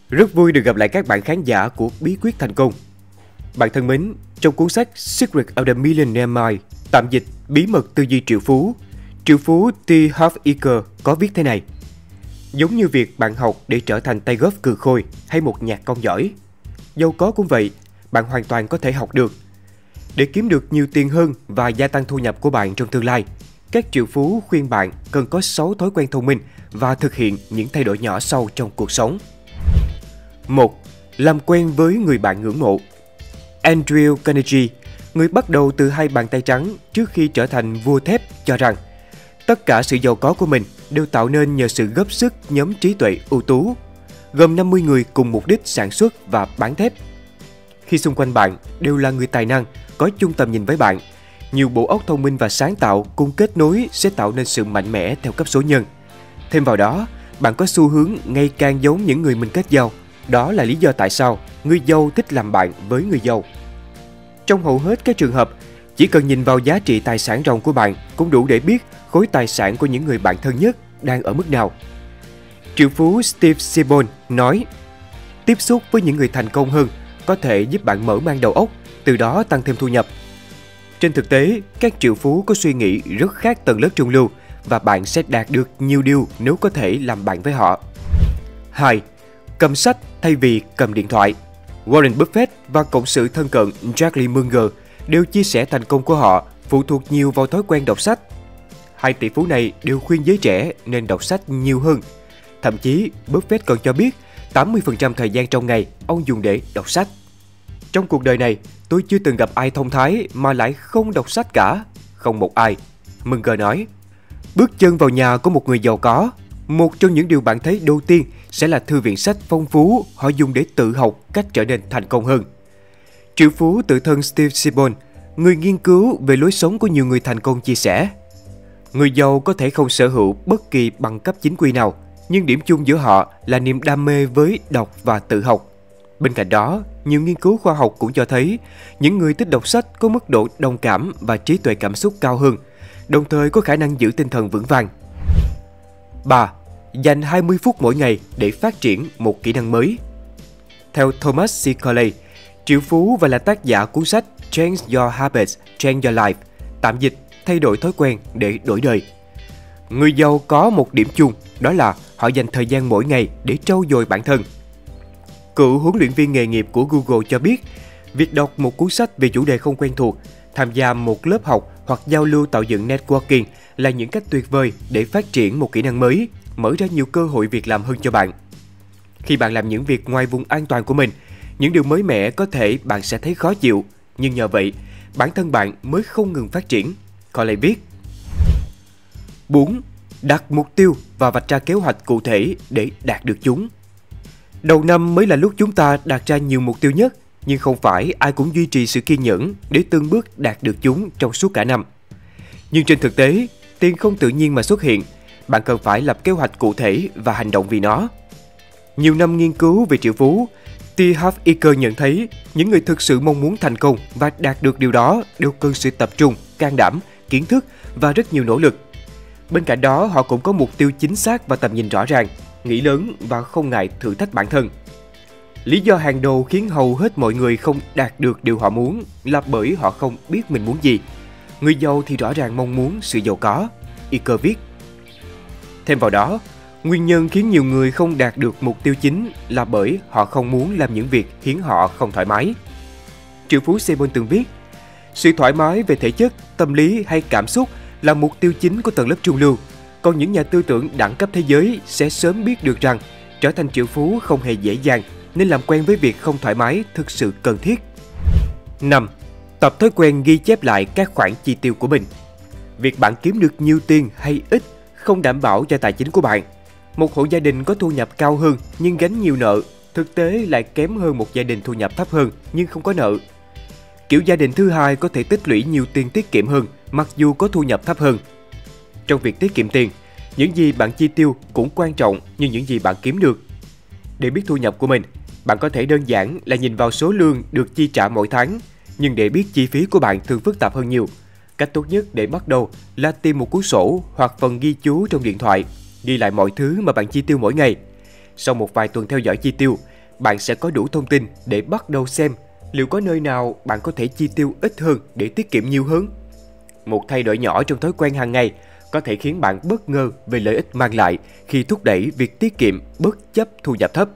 Rất vui được gặp lại các bạn khán giả của Bí quyết thành công. Bạn thân mến, trong cuốn sách Secret of the Millionaire Mind, tạm dịch Bí mật tư duy triệu phú T. Harv Eker có viết thế này: giống như việc bạn học để trở thành tay golf cừ khôi hay một nhạc công giỏi, giàu có cũng vậy, bạn hoàn toàn có thể học được. Để kiếm được nhiều tiền hơn và gia tăng thu nhập của bạn trong tương lai, các triệu phú khuyên bạn cần có 6 thói quen thông minh và thực hiện những thay đổi nhỏ sau trong cuộc sống. 1. Làm quen với người bạn ngưỡng mộ. Andrew Carnegie, người bắt đầu từ 2 bàn tay trắng trước khi trở thành vua thép, cho rằng tất cả sự giàu có của mình đều tạo nên nhờ sự góp sức nhóm trí tuệ ưu tú, gồm 50 người cùng mục đích sản xuất và bán thép. Khi xung quanh bạn đều là người tài năng, có chung tầm nhìn với bạn, nhiều bộ óc thông minh và sáng tạo cùng kết nối sẽ tạo nên sự mạnh mẽ theo cấp số nhân. Thêm vào đó, bạn có xu hướng ngày càng giống những người mình kết giao. Đó là lý do tại sao người giàu thích làm bạn với người giàu. Trong hầu hết các trường hợp, chỉ cần nhìn vào giá trị tài sản ròng của bạn cũng đủ để biết khối tài sản của những người bạn thân nhất đang ở mức nào. Triệu phú Steve Sebon nói, tiếp xúc với những người thành công hơn có thể giúp bạn mở mang đầu óc, từ đó tăng thêm thu nhập. Trên thực tế, các triệu phú có suy nghĩ rất khác tầng lớp trung lưu và bạn sẽ đạt được nhiều điều nếu có thể làm bạn với họ. 2. Cầm sách thay vì cầm điện thoại. Warren Buffett và cộng sự thân cận Charlie Munger đều chia sẻ thành công của họ phụ thuộc nhiều vào thói quen đọc sách. Hai tỷ phú này đều khuyên giới trẻ nên đọc sách nhiều hơn. Thậm chí, Buffett còn cho biết 80% thời gian trong ngày ông dùng để đọc sách. Trong cuộc đời này, tôi chưa từng gặp ai thông thái mà lại không đọc sách cả. Không một ai. Munger nói, bước chân vào nhà của một người giàu có, một trong những điều bạn thấy đầu tiên sẽ là thư viện sách phong phú họ dùng để tự học cách trở nên thành công hơn. Triệu phú tự thân Steve Sebon, người nghiên cứu về lối sống của nhiều người thành công, chia sẻ, người giàu có thể không sở hữu bất kỳ bằng cấp chính quy nào, nhưng điểm chung giữa họ là niềm đam mê với đọc và tự học. Bên cạnh đó, nhiều nghiên cứu khoa học cũng cho thấy những người thích đọc sách có mức độ đồng cảm và trí tuệ cảm xúc cao hơn, đồng thời có khả năng giữ tinh thần vững vàng. 3. Dành 20 phút mỗi ngày để phát triển một kỹ năng mới. Theo Thomas C. Corley, triệu phú và là tác giả cuốn sách Change Your Habits, Change Your Life, tạm dịch thay đổi thói quen để đổi đời. Người giàu có một điểm chung, đó là họ dành thời gian mỗi ngày để trau dồi bản thân. Cựu huấn luyện viên nghề nghiệp của Google cho biết, việc đọc một cuốn sách về chủ đề không quen thuộc, tham gia một lớp học hoặc giao lưu tạo dựng networking là những cách tuyệt vời để phát triển một kỹ năng mới, mở ra nhiều cơ hội việc làm hơn cho bạn. Khi bạn làm những việc ngoài vùng an toàn của mình, những điều mới mẻ có thể bạn sẽ thấy khó chịu, nhưng nhờ vậy, bản thân bạn mới không ngừng phát triển. Corley viết. 4. Đặt mục tiêu và vạch ra kế hoạch cụ thể để đạt được chúng. Đầu năm mới là lúc chúng ta đặt ra nhiều mục tiêu nhất, nhưng không phải ai cũng duy trì sự kiên nhẫn để từng bước đạt được chúng trong suốt cả năm. Nhưng trên thực tế, tiền không tự nhiên mà xuất hiện. Bạn cần phải lập kế hoạch cụ thể và hành động vì nó. Nhiều năm nghiên cứu về triệu phú, T. Harv Eker nhận thấy những người thực sự mong muốn thành công và đạt được điều đó đều cần sự tập trung, can đảm, kiến thức và rất nhiều nỗ lực. Bên cạnh đó, họ cũng có mục tiêu chính xác và tầm nhìn rõ ràng, nghĩ lớn và không ngại thử thách bản thân. Lý do hàng đầu khiến hầu hết mọi người không đạt được điều họ muốn là bởi họ không biết mình muốn gì. Người giàu thì rõ ràng mong muốn sự giàu có, Eker viết. Thêm vào đó, nguyên nhân khiến nhiều người không đạt được mục tiêu chính là bởi họ không muốn làm những việc khiến họ không thoải mái. Triệu phú Sebon từng viết, sự thoải mái về thể chất, tâm lý hay cảm xúc là mục tiêu chính của tầng lớp trung lưu, còn những nhà tư tưởng đẳng cấp thế giới sẽ sớm biết được rằng trở thành triệu phú không hề dễ dàng, nên làm quen với việc không thoải mái thực sự cần thiết. 5. Tập thói quen ghi chép lại các khoản chi tiêu của mình. Việc bạn kiếm được nhiều tiền hay ít không đảm bảo cho tài chính của bạn. Một hộ gia đình có thu nhập cao hơn nhưng gánh nhiều nợ, thực tế lại kém hơn một gia đình thu nhập thấp hơn nhưng không có nợ. Kiểu gia đình thứ hai có thể tích lũy nhiều tiền tiết kiệm hơn mặc dù có thu nhập thấp hơn. Trong việc tiết kiệm tiền, những gì bạn chi tiêu cũng quan trọng như những gì bạn kiếm được. Để biết thu nhập của mình, bạn có thể đơn giản là nhìn vào số lương được chi trả mỗi tháng, nhưng để biết chi phí của bạn thường phức tạp hơn nhiều. Cách tốt nhất để bắt đầu là tìm một cuốn sổ hoặc phần ghi chú trong điện thoại, ghi lại mọi thứ mà bạn chi tiêu mỗi ngày. Sau một vài tuần theo dõi chi tiêu, bạn sẽ có đủ thông tin để bắt đầu xem liệu có nơi nào bạn có thể chi tiêu ít hơn để tiết kiệm nhiều hơn. Một thay đổi nhỏ trong thói quen hàng ngày có thể khiến bạn bất ngờ về lợi ích mang lại khi thúc đẩy việc tiết kiệm bất chấp thu nhập thấp.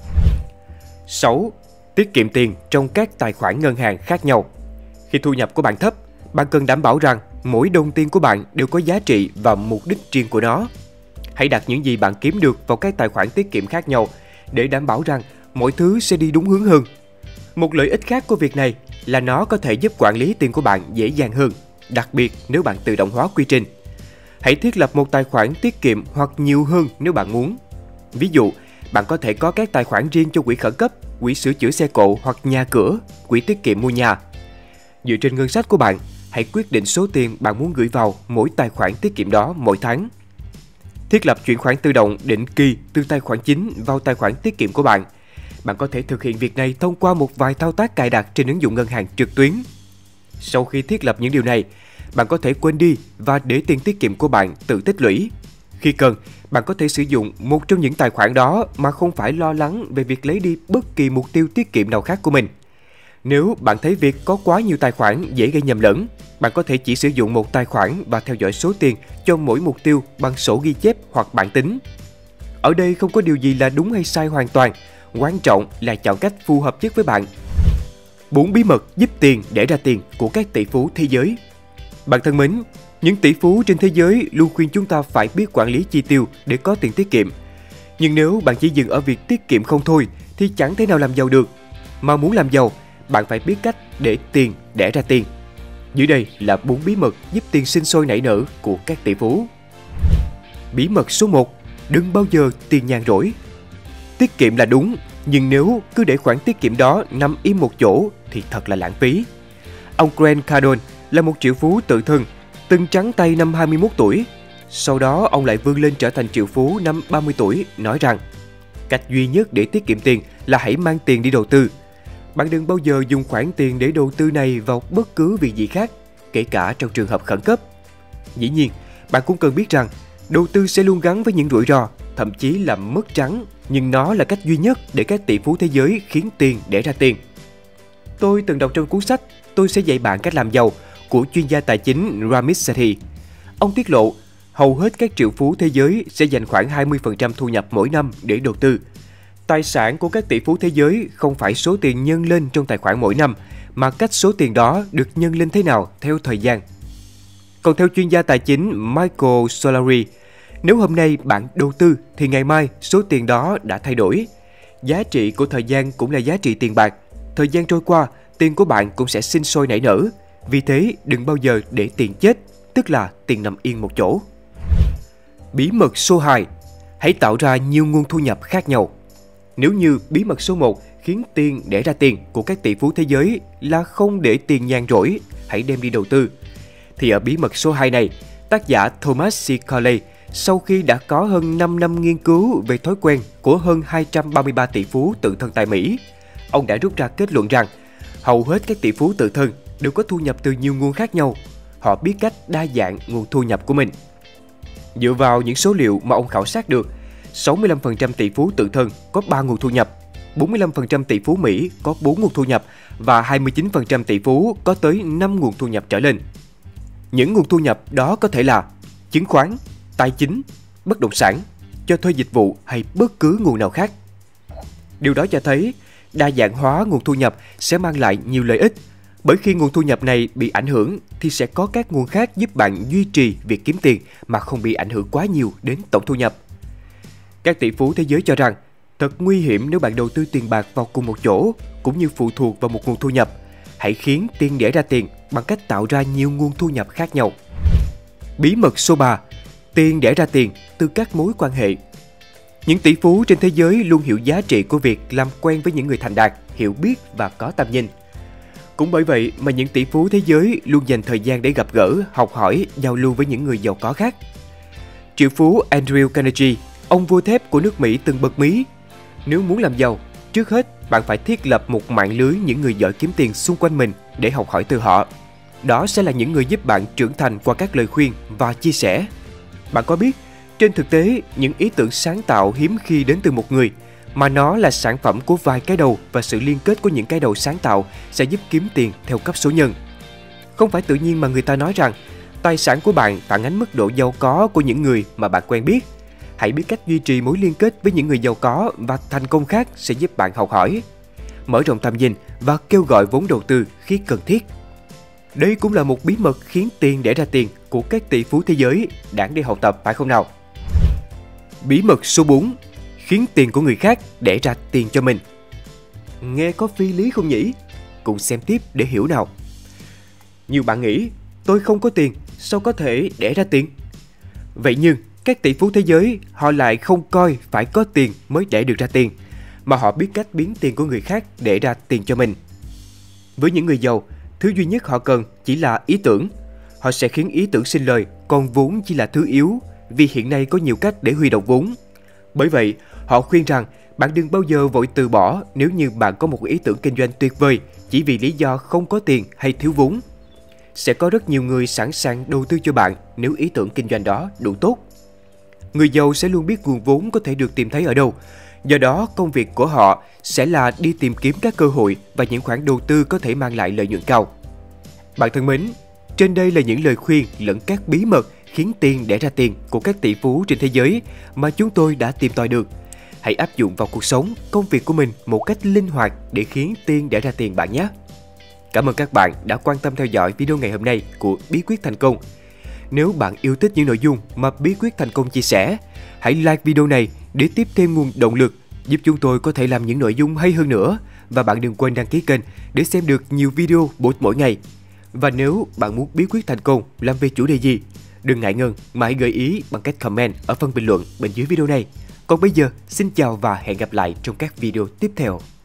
6. Tiết kiệm tiền trong các tài khoản ngân hàng khác nhau. Khi thu nhập của bạn thấp, bạn cần đảm bảo rằng mỗi đồng tiền của bạn đều có giá trị và mục đích riêng của nó. Hãy đặt những gì bạn kiếm được vào các tài khoản tiết kiệm khác nhau để đảm bảo rằng mọi thứ sẽ đi đúng hướng hơn. Một lợi ích khác của việc này là nó có thể giúp quản lý tiền của bạn dễ dàng hơn, đặc biệt nếu bạn tự động hóa quy trình. Hãy thiết lập một tài khoản tiết kiệm hoặc nhiều hơn nếu bạn muốn. Ví dụ, bạn có thể có các tài khoản riêng cho quỹ khẩn cấp, quỹ sửa chữa xe cộ hoặc nhà cửa, quỹ tiết kiệm mua nhà. Dựa trên ngân sách của bạn, hãy quyết định số tiền bạn muốn gửi vào mỗi tài khoản tiết kiệm đó mỗi tháng. Thiết lập chuyển khoản tự động định kỳ từ tài khoản chính vào tài khoản tiết kiệm của bạn. Bạn có thể thực hiện việc này thông qua một vài thao tác cài đặt trên ứng dụng ngân hàng trực tuyến. Sau khi thiết lập những điều này, bạn có thể quên đi và để tiền tiết kiệm của bạn tự tích lũy. Khi cần, bạn có thể sử dụng một trong những tài khoản đó mà không phải lo lắng về việc lấy đi bất kỳ mục tiêu tiết kiệm nào khác của mình. Nếu bạn thấy việc có quá nhiều tài khoản dễ gây nhầm lẫn, bạn có thể chỉ sử dụng một tài khoản và theo dõi số tiền cho mỗi mục tiêu bằng sổ ghi chép hoặc bảng tính. Ở đây không có điều gì là đúng hay sai hoàn toàn, quan trọng là chọn cách phù hợp nhất với bạn. 4 bí mật giúp tiền đẻ ra tiền của các tỷ phú thế giới. Bạn thân mến, những tỷ phú trên thế giới luôn khuyên chúng ta phải biết quản lý chi tiêu để có tiền tiết kiệm. Nhưng nếu bạn chỉ dừng ở việc tiết kiệm không thôi thì chẳng thể nào làm giàu được. Mà muốn làm giàu, bạn phải biết cách để tiền đẻ ra tiền. Dưới đây là 4 bí mật giúp tiền sinh sôi nảy nở của các tỷ phú. Bí mật số 1. Đừng bao giờ tiền nhàn rỗi. Tiết kiệm là đúng, nhưng nếu cứ để khoản tiết kiệm đó nằm im một chỗ thì thật là lãng phí. Ông Grant Cardone là một triệu phú tự thân, từng trắng tay năm 21 tuổi. Sau đó ông lại vươn lên trở thành triệu phú năm 30 tuổi, nói rằng cách duy nhất để tiết kiệm tiền là hãy mang tiền đi đầu tư. Bạn đừng bao giờ dùng khoản tiền để đầu tư này vào bất cứ việc gì khác, kể cả trong trường hợp khẩn cấp. Dĩ nhiên, bạn cũng cần biết rằng đầu tư sẽ luôn gắn với những rủi ro, thậm chí là mất trắng, nhưng nó là cách duy nhất để các tỷ phú thế giới khiến tiền đẻ ra tiền. Tôi từng đọc trong cuốn sách Tôi sẽ dạy bạn cách làm giàu của chuyên gia tài chính Ramit Sethi. Ông tiết lộ hầu hết các triệu phú thế giới sẽ dành khoảng 20% thu nhập mỗi năm để đầu tư. Tài sản của các tỷ phú thế giới không phải số tiền nhân lên trong tài khoản mỗi năm, mà cách số tiền đó được nhân lên thế nào theo thời gian. Còn theo chuyên gia tài chính Michael Solari, nếu hôm nay bạn đầu tư thì ngày mai số tiền đó đã thay đổi. Giá trị của thời gian cũng là giá trị tiền bạc. Thời gian trôi qua, tiền của bạn cũng sẽ sinh sôi nảy nở. Vì thế, đừng bao giờ để tiền chết, tức là tiền nằm yên một chỗ. Bí mật số 2. Hãy tạo ra nhiều nguồn thu nhập khác nhau. Nếu như bí mật số 1 khiến tiền đẻ ra tiền của các tỷ phú thế giới là không để tiền nhàn rỗi, hãy đem đi đầu tư, thì ở bí mật số 2 này, tác giả Thomas C. Carley sau khi đã có hơn 5 năm nghiên cứu về thói quen của hơn 233 tỷ phú tự thân tại Mỹ, ông đã rút ra kết luận rằng hầu hết các tỷ phú tự thân đều có thu nhập từ nhiều nguồn khác nhau. Họ biết cách đa dạng nguồn thu nhập của mình. Dựa vào những số liệu mà ông khảo sát được, 65% tỷ phú tự thân có 3 nguồn thu nhập, 45% tỷ phú Mỹ có 4 nguồn thu nhập và 29% tỷ phú có tới 5 nguồn thu nhập trở lên. Những nguồn thu nhập đó có thể là chứng khoán, tài chính, bất động sản, cho thuê dịch vụ hay bất cứ nguồn nào khác. Điều đó cho thấy đa dạng hóa nguồn thu nhập sẽ mang lại nhiều lợi ích, bởi khi nguồn thu nhập này bị ảnh hưởng thì sẽ có các nguồn khác giúp bạn duy trì việc kiếm tiền mà không bị ảnh hưởng quá nhiều đến tổng thu nhập. Các tỷ phú thế giới cho rằng thật nguy hiểm nếu bạn đầu tư tiền bạc vào cùng một chỗ cũng như phụ thuộc vào một nguồn thu nhập. Hãy khiến tiền đẻ ra tiền bằng cách tạo ra nhiều nguồn thu nhập khác nhau. Bí mật số 3. Tiền đẻ ra tiền từ các mối quan hệ. Những tỷ phú trên thế giới luôn hiểu giá trị của việc làm quen với những người thành đạt, hiểu biết và có tầm nhìn. Cũng bởi vậy mà những tỷ phú thế giới luôn dành thời gian để gặp gỡ, học hỏi, giao lưu với những người giàu có khác. Triệu phú Andrew Carnegie, ông vua thép của nước Mỹ từng bật mí: nếu muốn làm giàu, trước hết bạn phải thiết lập một mạng lưới những người giỏi kiếm tiền xung quanh mình để học hỏi từ họ. Đó sẽ là những người giúp bạn trưởng thành qua các lời khuyên và chia sẻ. Bạn có biết, trên thực tế, những ý tưởng sáng tạo hiếm khi đến từ một người, mà nó là sản phẩm của vài cái đầu và sự liên kết của những cái đầu sáng tạo sẽ giúp kiếm tiền theo cấp số nhân. Không phải tự nhiên mà người ta nói rằng tài sản của bạn phản ánh mức độ giàu có của những người mà bạn quen biết. Hãy biết cách duy trì mối liên kết với những người giàu có và thành công khác sẽ giúp bạn học hỏi, mở rộng tầm nhìn và kêu gọi vốn đầu tư khi cần thiết. Đây cũng là một bí mật khiến tiền đẻ ra tiền của các tỷ phú thế giới, đáng để học tập phải không nào? Bí mật số 4. Khiến tiền của người khác đẻ ra tiền cho mình. Nghe có phi lý không nhỉ? Cùng xem tiếp để hiểu nào. Nhiều bạn nghĩ, tôi không có tiền, sao có thể đẻ ra tiền? Vậy nhưng, các tỷ phú thế giới, họ lại không coi phải có tiền mới đẻ được ra tiền, mà họ biết cách biến tiền của người khác đẻ ra tiền cho mình. Với những người giàu, thứ duy nhất họ cần chỉ là ý tưởng. Họ sẽ khiến ý tưởng sinh lời, còn vốn chỉ là thứ yếu, vì hiện nay có nhiều cách để huy động vốn. Bởi vậy, họ khuyên rằng bạn đừng bao giờ vội từ bỏ nếu như bạn có một ý tưởng kinh doanh tuyệt vời chỉ vì lý do không có tiền hay thiếu vốn. Sẽ có rất nhiều người sẵn sàng đầu tư cho bạn nếu ý tưởng kinh doanh đó đủ tốt. Người giàu sẽ luôn biết nguồn vốn có thể được tìm thấy ở đâu. Do đó, công việc của họ sẽ là đi tìm kiếm các cơ hội và những khoản đầu tư có thể mang lại lợi nhuận cao. Bạn thân mến, trên đây là những lời khuyên lẫn các bí mật khiến tiền đẻ ra tiền của các tỷ phú trên thế giới mà chúng tôi đã tìm tòi được. Hãy áp dụng vào cuộc sống, công việc của mình một cách linh hoạt để khiến tiền đẻ ra tiền bạn nhé. Cảm ơn các bạn đã quan tâm theo dõi video ngày hôm nay của Bí quyết thành công. Nếu bạn yêu thích những nội dung mà Bí quyết thành công chia sẻ, hãy like video này để tiếp thêm nguồn động lực giúp chúng tôi có thể làm những nội dung hay hơn nữa. Và bạn đừng quên đăng ký kênh để xem được nhiều video bổ ích mỗi ngày. Và nếu bạn muốn bí quyết thành công làm về chủ đề gì, đừng ngại ngần mà hãy gợi ý bằng cách comment ở phần bình luận bên dưới video này. Còn bây giờ, xin chào và hẹn gặp lại trong các video tiếp theo.